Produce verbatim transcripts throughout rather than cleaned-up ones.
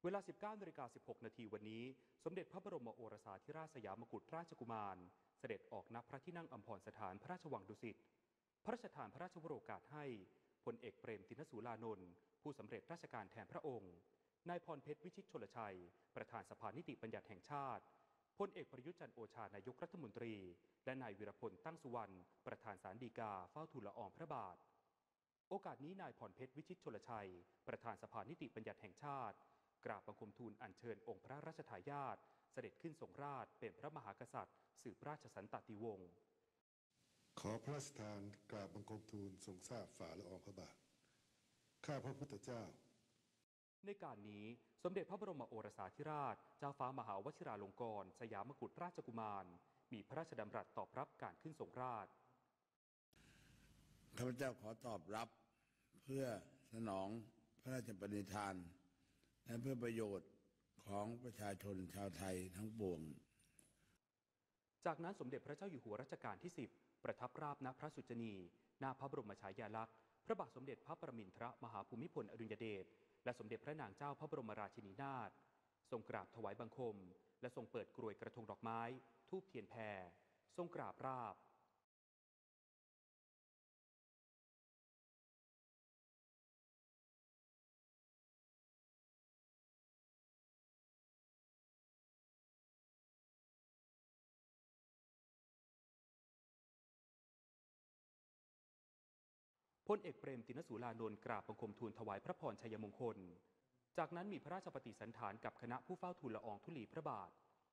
เวลา สิบเก้านาฬิกาสิบหกนาทีวันนี้สมเด็จพระบรมโอรสาธิราชสยามกุฎราชกุมารเสด็จออกณพระที่นั่งอัมพรสถานพระราชวังดุสิตพระราชทานพระราชวโรกาสให้พลเอกเปรมติณสูลานนท์ผู้สำเร็จราชการแทนพระองค์นายพรเพชรวิชิตชลชัยประธานสภานิติบัญญัติแห่งชาติพลเอกประยุทธ์จันทร์โอชานายกรัฐมนตรีและนายวิรพลตั้งสุวรรณประธานศาลฎีกาเฝ้าทูลละอองพระบาทโอกาสนี้นายพรเพชรวิชิตชลชัยประธานสภานิติบัญญัติแห่งชาติกราบบังคมทูลอัญเชิญองค์พระราชทายาทเสด็จขึ้นทรงราชเป็นพระมหากษัตริย์สืบราชสันตติวงศ์ขอพระราชทานกราบบังคมทูลทรงทราบฝ่าละอองพระบาทข้าพระพุทธเจ้าในการนี้สมเด็จพระบรมโอรสาธิราชเจ้าฟ้ามหาวชิราลงกรณ์สยามกุฎราชกุมารมีพระราชดำรัสตอบรับการขึ้นทรงราชข้าพเจ้าขอตอบรับเพื่อสนองพระราชปณิธานและเพื่อประโยชน์ของประชาชนชาวไทยทั้งปวงจากนั้นสมเด็จพระเจ้าอยู่หัวรัชกาลที่สิบประทับราบณพระสุจนีหน้าพระบรมฉายาลักษณ์พระบาทสมเด็จพระปรมินทรมหาภูมิพลอดุลยเดชและสมเด็จพระนางเจ้าพระบรมราชินีนาถทรงกราบถวายบังคมและทรงเปิดกรวยกระทงดอกไม้ธูปเทียนแพรทรงกราบราบพลเอกเปรมติณสูลานนท์กราบบังคมทูลถวายพระพรชัยมงคลจากนั้นมีพระราชปฏิสันถานกับคณะผู้เฝ้าทูลละอองธุลีพระบาท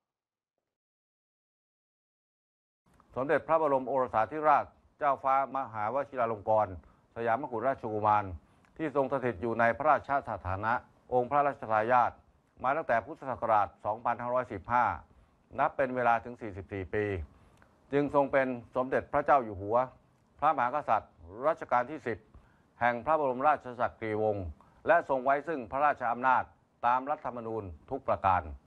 สมเด็จพระบรมโอรสาธิราชเจ้าฟ้ามหาวชิราลงกรณ์สยามกุฎราชกุมารที่ทรงสถิตอยู่ในพระราชสถานะองค์พระราชทายาทมาตั้งแต่พุทธศักราช สองพันห้าร้อยสิบห้า นับเป็นเวลาถึง สี่สิบสี่ ปีจึงทรงเป็นสมเด็จพระเจ้าอยู่หัวพระมหากษัตริย์รัชกาลที่ สิบ แห่งพระบรมราชจักรีวงศ์และทรงไว้ซึ่งพระราชอำนาจตามรัฐธรรมนูญทุกประการ